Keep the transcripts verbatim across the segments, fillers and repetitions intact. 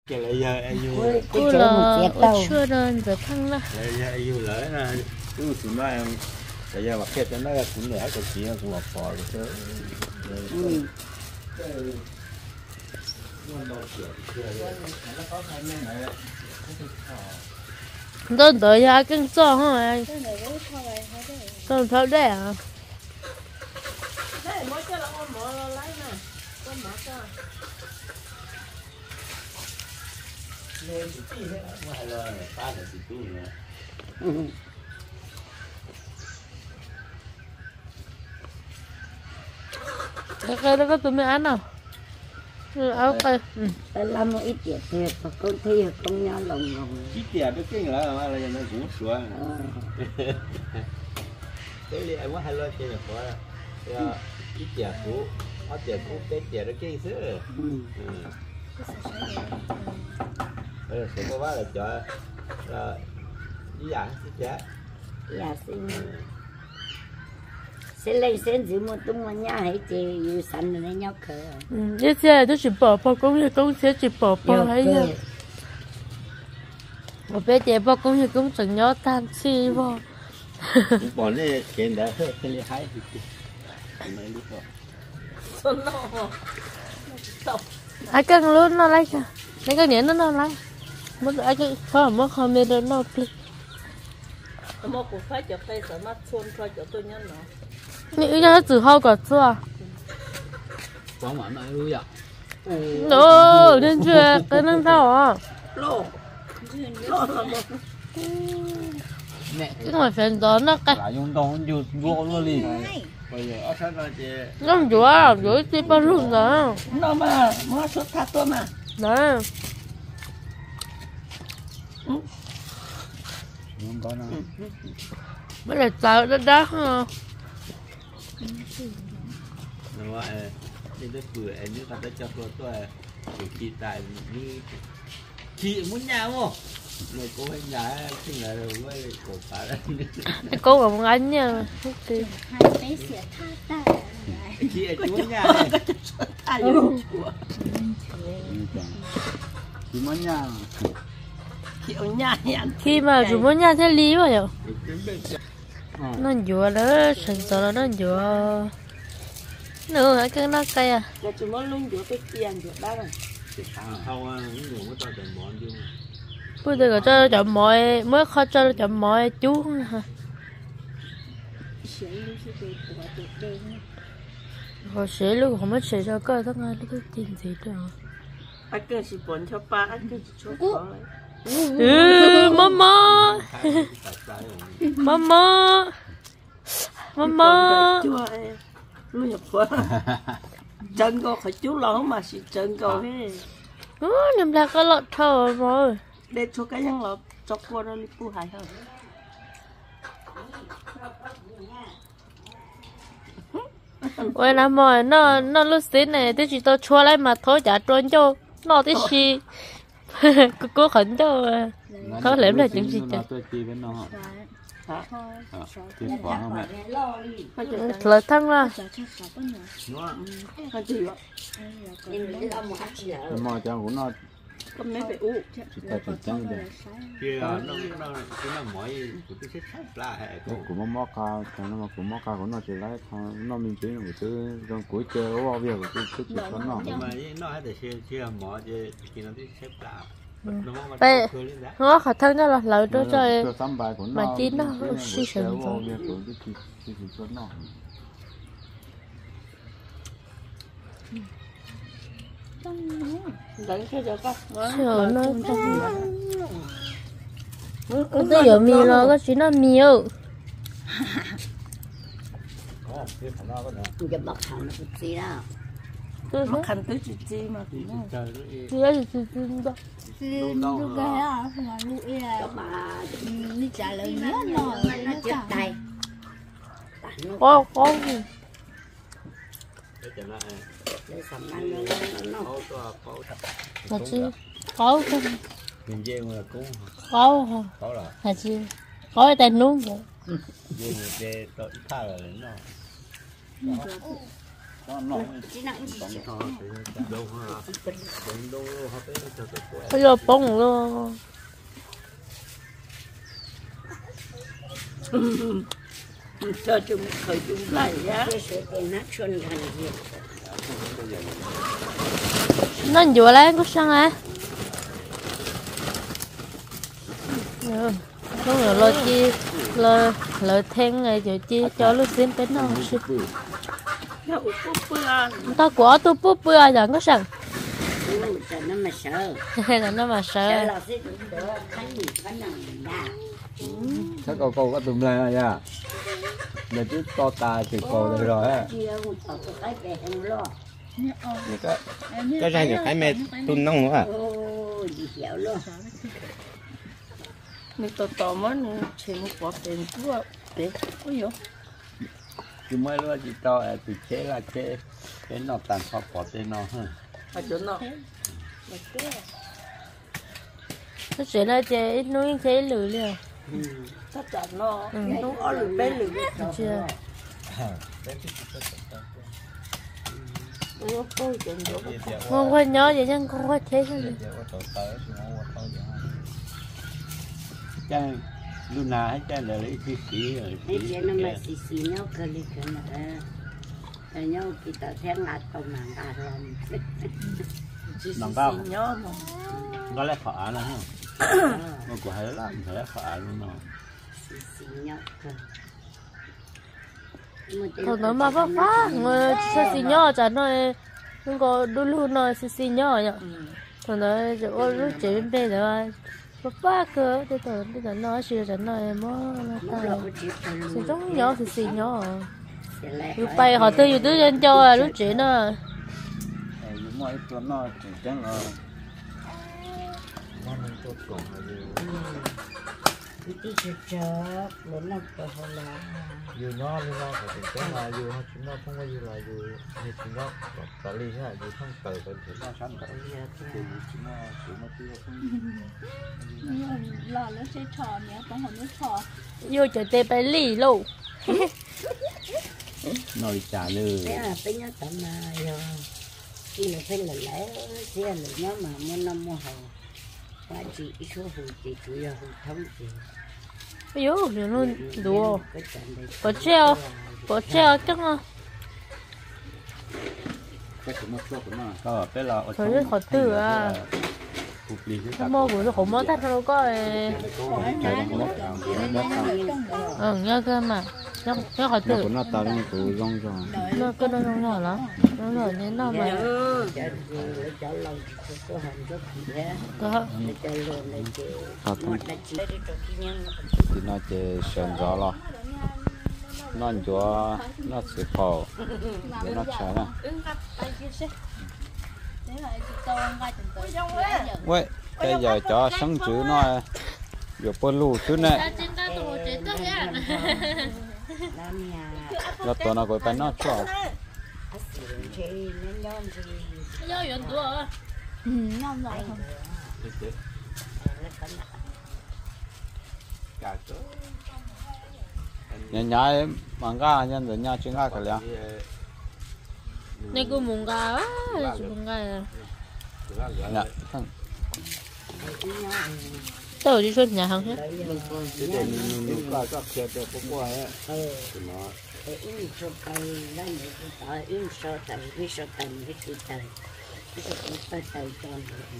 cái này giờ ai yêu cô là chưa đơn giờ thăng đó này giờ ai yêu lỡ là cứ xuống đó em bây giờ mà kết nó là cũng lẽ cái gì nó cũng là phò được chứ tôi tới nhà kinh doanh hả anh tôi tháo đây à lên thì tí hết mà hay là ba là thì tí nữa cái cái đó có tụi mình ăn nào áo cây làm một ít tiền thiệt mà con thi con nhau lòng lòng ít tiền cái kinh là mà là nó cũng sửa cái này em có hay lo chuyện là có ít tiền cũ ít tiền cũ cái tiền nó kinh sữa ừ sẽ có bác là cho là đi dạng chứ chả là xin sẽ lấy sen giữ một tung mà nhà hay chị yêu sẵn rồi nhau khờ cái xe nó chỉ bỏ bỏ công thì công sẽ chỉ bỏ bỏ hay nha một bé trẻ bỏ công thì cũng chẳng nhớ tan chi bỏ bỏ này chuyện đã hơi hơi hay thì mấy lúc rồi xuân nó ai cần luôn nó lấy cả lấy cái nhện nó nó lấy mất ai cái không mất không nên nó pli mà cũng phải chụp tay sợ mắt xuân phải chụp tôi nhớ nó những cái từ hậu cả chưa có mà nói luôn vậy no nên chưa cái năng thao à lô mẹ cái ngoài phần đó nó cái lại dùng đông dùng vô luôn đi bây giờ ở sao chị nó chúa à chúa chỉ bao luôn đó nó mà mua số thắt tôi mà đấy không có nào mới là tạo đó đó ha nó gọi đi tới cửa em như ta tới cho tôi tôi khi tại như chị muốn nhà không người cô anh nhà chính là với cổ phá đấy cô của một anh nha hai bé sẽ tha ta chị ấy muốn nhà này chị muốn nhà kiểu nhà nhà khi mà chủ muốn nhà thế lý vào nhở nó dùa đó sừng sờ nó dùa nữa hả cái nó cây à là chúng nó luôn dùa cái tiền dùa đó rồi không những người có tao chọn món chứ bây giờ cho chọn mọi mới khó cho chọn mọi chú hả họ sẽ luôn không biết sẽ cho cơ tất cả cái tiền gì đó anh cứ chỉ muốn cho ba anh cứ cho con ừ mama mama mama luôn nhập quá chân cô phải chú lo mà chỉ chân cô thế ừ niệm là cái lọt thở rồi để cho cái nhân lọt cho cô nó đi phu hại hơn ôi năm rồi nó nó lúc xí này tôi chỉ tôi chua lại mà thôi trả trốn cho nó tí gì cô cố khẩn cho có lẽ là những gì chứ lời thăng ra mà cho của nó có mấy phải u chỉ ta chỉ trắng được kia nó nó nó mỗi của cái xếp là của mắm móc cao còn nó của móc cao của nó chỉ lấy nó mình chỉ là một thứ trong cuối chơi có việc của cái cái chuyện nó mà nó hay để chơi chơi mỏ chơi khi nó đi xếp là đây nó khả thân đó là lợi đó cho mà mà chín nó suy sụp rồi đánh cho cho con chờ nó cái tôi giờ mì lo cái chuyện nó miêu cái bọc hàng nó gì đó tôi nó khăn tới chị chi mà chị ấy thì chị đó lúc cái á mà lúc ấy là mà đi trả lời nhớ nó nó chết tay có có để sắm ăn nó nó là chi có không mình dê mà cũng có không có là là chi có cái tên luôn vậy dê dê tội tha là nó bây giờ bông luôn cho chúng khởi chúng lại á nó vừa lấy có sang à lúc rồi lo chi lo lo thêm ngày rồi chi cho lúc xin đến nó tao của tôi bút bữa giờ có sang nó mà sợ là nó mà sợ là sẽ được khánh gì khánh nào nha Chắc câu câu có tụm lên nha. Để chứ to ta thì câu được rồi á. Cái cái này được cái mẹ tụm nông nữa à? mình to to mà chỉ một quả tiền của để có gì Chứ mới lúc chị to à từ chế là chế cái nó tàn phá quả tên nó ha. ở chỗ nó nó sẽ là chế nuôi chế lử liền tất cả nó nó ở lử bên lử chưa không có nhớ vậy chứ không có chế thôi Chang Luna hay chang là lấy phi phí rồi. Thế chứ nó mà xì xì nhau cơ lý cơ mà ờ nhau khi ta theo ngạt công nàng ta rồi Nòng cao nhớ mà có lẽ phở nữa ha. Nó của hay lắm phải phở luôn nó. xì xì nhau cơ thôi nó mà phát phát mà xì xì nhỏ chả nói không có đôi lúc nói xì xì nhỏ nhở thôi nó chỗ lúc chế bên bên rồi phát phát cơ thế thôi bây giờ nó xì chả nói mà nó ta xì giống nhỏ xì xì nhỏ lúc bay họ tư tư lên cho lúc chế nó Mọi thứ nó chỉ chẳng là nó mình tốt còn là gì đi chơi chơi lớn lắm rồi là dù nó như nó phải tính toán là dù chúng nó không có gì là dù như chúng nó có lý là dù không cần phải chúng nó sẵn cả thì chúng nó chúng nó tiêu không lò nó chơi trò nhé có một nước trò vô chỗ tê bay lì luôn nói trả lời thế là bây giờ tầm mà giờ khi là phải là lẽ xe là nhớ mà mua năm mua hậu và chỉ số hủ chỉ chủ yếu hủ thông thì vô rồi luôn đùa có treo có treo chắc không cái chúng nó chốt của nó có cái là thôi rất khó tư à nó mua của nó không mua thắt đâu có ừ nhớ cơ mà nhớ nhớ khó tư nó tạo ra của rong rồi nó cái nó rong nhỏ lắm nó rồi nên nó mà có thì nó chỉ sơn gió lo nó gió nó sẽ khổ để nó cháy nè vậy bây giờ cho sống chữ nó giờ bơi lù chữ này là tụi nó gọi phải nó cho nhà nhà mang ra nhân rồi nhà chuyên gia cái liền này cô muốn gà á muốn gà dạ tôi đi xuống nhà hàng hết có có kia được có qua á nó in số tay lên để ta in số tay với số tay với số tay với số tay tay tròn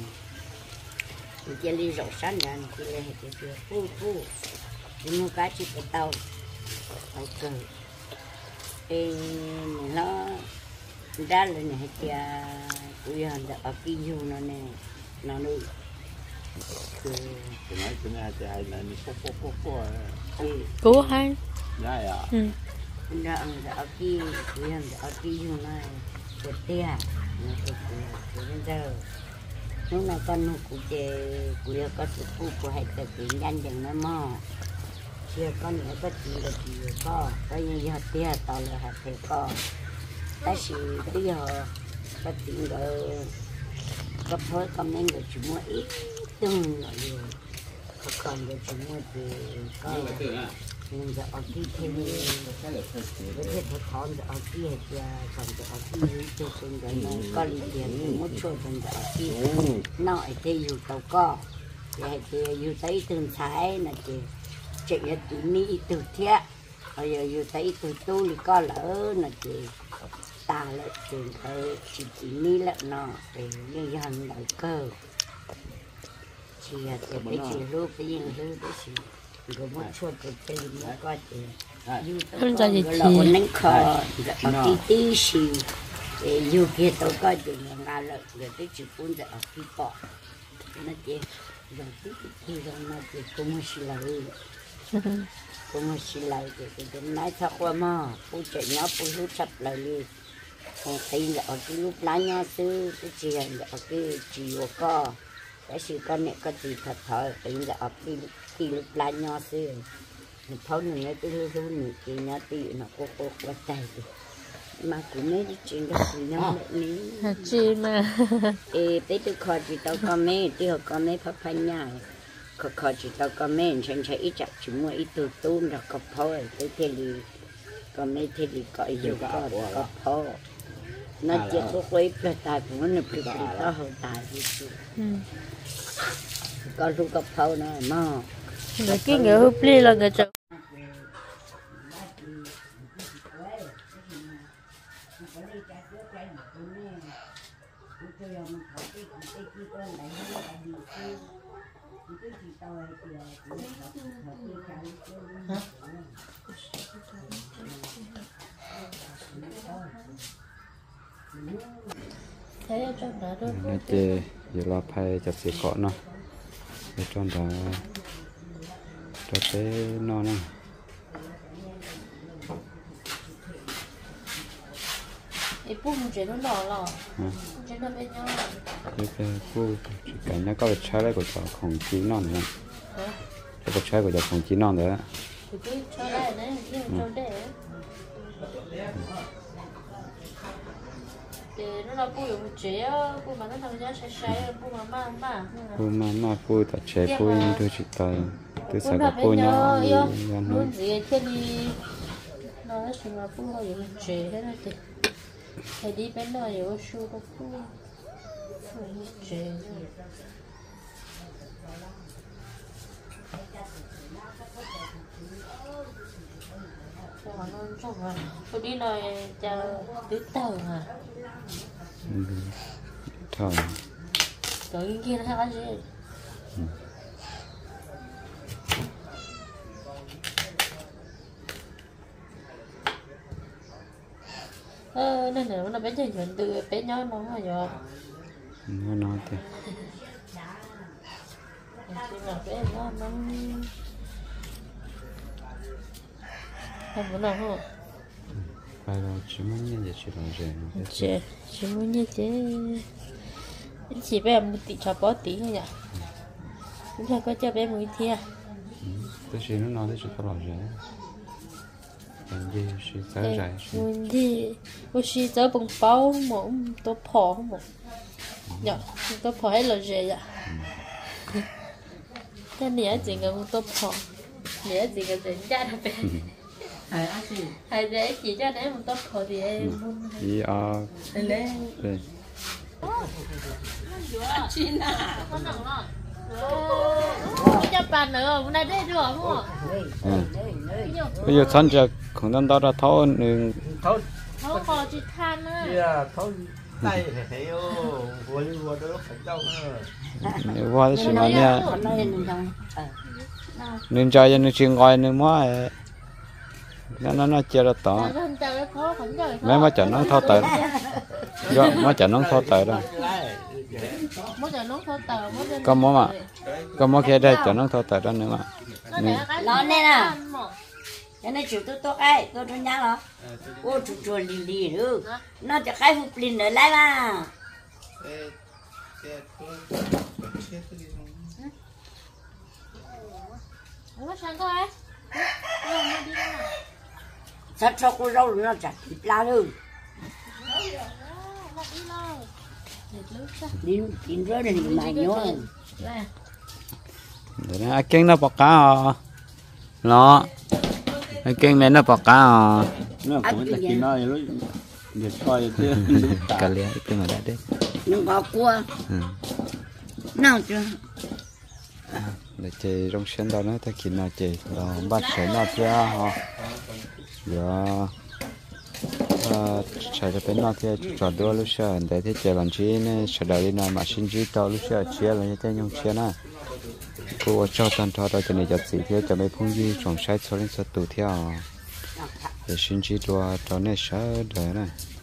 cái ly rượu sáng ra cái này cái kia phu phu nhưng mà cái chỉ cái tàu tàu cờ ê nó ra lên này kia bây giờ đã kinh doanh nó nè nó nuôi cái này cái này thì hay là nó phô phô phô phô cố hay dạ à ừ đã đã kinh bây giờ đã kinh doanh này cái tiền nó cái cái giờ nó là con nó cũng chơi cũng là có sự phụ của hai cái tiền danh chẳng nó mò chưa con nữa có gì là gì có có như giờ tiền tao là hạt thế có ta chỉ bây giờ có tiền rồi có thôi còn nên được chỉ mua ít từng là nhiều có còn được chỉ mua thì có nên giờ ở kia thì với thế thôi thon giờ ở kia thì còn giờ ở kia tôi cũng giờ nó có lý tiền một số còn giờ ở kia nói thìอยู่tàu co thì thìอยู่tới từng thái là chị chị là chị ni từ thiệt bây giờอยู่tới từ tu thì có lỡ là chị ta lại chuyện thấy chị chỉ ni lại nó để như hành đại cơ chị là chị phải chị lúc cái gì lúc cái gì rồi một số cái tiền nó có chị không cho gì thì nâng khờ ở tí tí xì dù kia tôi có chị là ngà lợi rồi tới chị cũng sẽ ở khi bỏ nó chị rồi tí tí rồi nó chị cũng xì lại cũng xì lại thì cái này thật quá mà phụ trợ nhỏ phụ lúc sắp lại đi còn khi là ở cái lúc lá nhỏ xứ cái chị là ở cái chị của co cái sự con này có gì thật thở thì là ở cái cái lúc lá nhỏ xứ mình thấu mình nói cái lúc lúc này cái nhỏ tí nó có có quá tay mà cũng mấy cái chuyện đó thì nó lại ní chị mà ê tới từ khỏi chị tao có mấy từ họ có mấy phát phanh nhau khỏi khỏi chị tao có mấy chân chạy ít chặt chỉ mua ít từ tôm rồi có phơi tới thế thì có mấy thế thì có nhiều có có phơi nó chỉ có quấy phải tài của nó phải phải tao hậu tài gì có lúc có phơi này mà người kia người húp ly là người chợ nó chơi giờ là phải chặt xì cọ nó để cho nó cho cái nó nè cái bún chuyện nó lò lò chuyện nó bên nhau cái cái cô cái nó có cái trái đấy của cháu không chỉ non nữa cái trái của cháu không chỉ non nữa cái cho đây đấy cái cho đây thì nó là bún dùng chế bún mà nó thằng giá sai sai bún mà mà mà bún mà mà bún ta chế bún tôi chỉ tay tôi sẽ có bún nhỏ bún gì thế đi nó chỉ là bún mà dùng chế thế này thì thì đi bên đó有说个不，这个。Còn nó trong rồi, tôi đi nói cho tứ tàu à. Thôi. Tới kia nó ăn gì? Ờ, nên là nó bé chơi chuyện từ bé nhỏ nó hả nhở? Nó nói thì. Nhưng mà bé nó nó không có nào không? Phải rồi, chỉ muốn như vậy chỉ là gì? Chỉ chỉ muốn như thế. Chỉ bé một tí cho bó tí thôi nhỉ? Chúng ta có cho bé một tí à? Tôi chỉ nó nói thì chỉ có là gì? Còn gì chỉ tới rồi. Muốn gì? Tôi chỉ tới bằng bao một tô phở không một. Nhở, tô phở hay là gì vậy? Cái này chỉ là một tô phở. Này chỉ là đến ra đâu bé. Hay để chỉ cho đấy một tô phở thì em muốn. Ý à. Lên. Đây. Chín à? Con nặng rồi. Cái bàn nữa, hôm nay đây được không? Bây giờ thân chắc không nên đó là tháo nên tháo tháo kho chỉ than á. dạ tháo tay hệ ô vừa vừa đó phải đâu nếu qua thì mà nha nên cho cho nên chuyện gọi nên mới nó nó nó chơi được tỏ mấy má chọn nó tháo tay do má chọn nó tháo tay đó có món mà có món kia đây chọn nó tháo tay đó nữa mà nó nè nè cái này chịu tôi tôi cái tôi tôi nhá rồi ô chụp chụp lì lì nữa nóจะcái hụt lì nữa lại mà sao cho cô rau nó chặt thịt la luôn đi chín rồi thì mà nhớ để nó kinh nó bọc cá nó cái kênh này nó bọc cá à nó cũng là cái nó lúc để coi chứ cả liền cái mà đã đấy nó có cua nào chưa để chơi trong sân đó nó thấy khi nào chơi đó bắt sớm nào chưa ha rồi chạy cho bên nào thì trò đua lúc sau để thì chơi làm chi này sau đó đi nào mà xin chỉ tao lúc sau chia là như thế nhung chia na cô cho tan thọ đó cho nên cho gì thì cho mấy phong gì trong sai số lên số tụ theo để xin chỉ đua cho nên sợ đời này